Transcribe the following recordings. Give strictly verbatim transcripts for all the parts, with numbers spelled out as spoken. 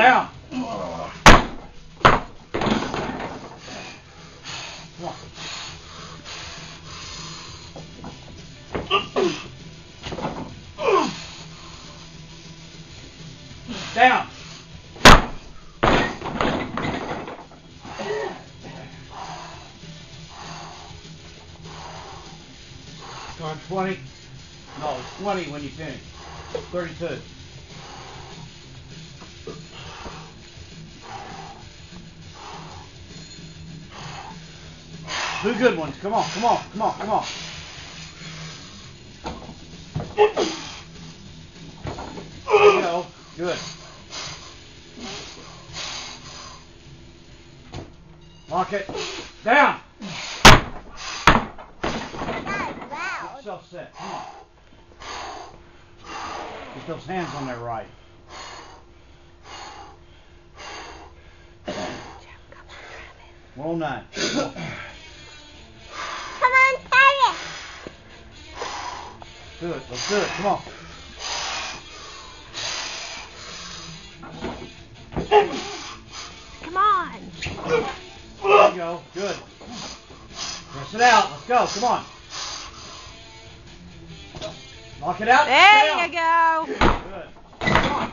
Down. Come on. Down. Turn twenty. No, twenty when you finish. thirty-two. Two good ones. Come on, come on, come on, come on. There you go. Good. Lock it. Down. Get yourself set. Come on. Get those hands on there right. one oh nine. Come on, Travis. Do it. Let's do it. Come on. Come on. There you go. Good. Press it out. Let's go. Come on. Knock it out. There Down. you go. Good. Come on.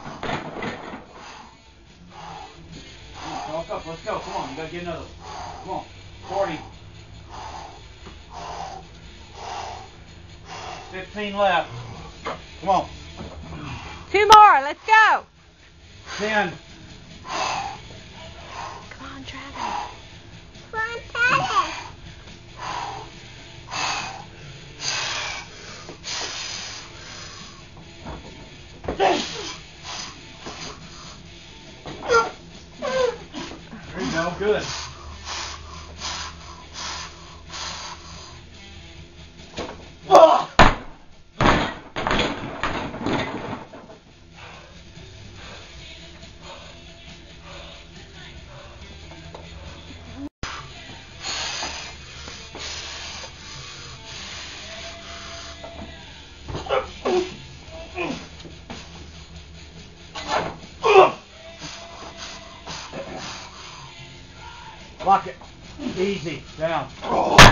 Walk up. Let's go. Come on. You gotta get another one. Come on. forty. fifteen left. Come on. Two more. Let's go. ten. Come on, Travis. Come on, Travis. There you go. Good. Lock it. Easy. Down.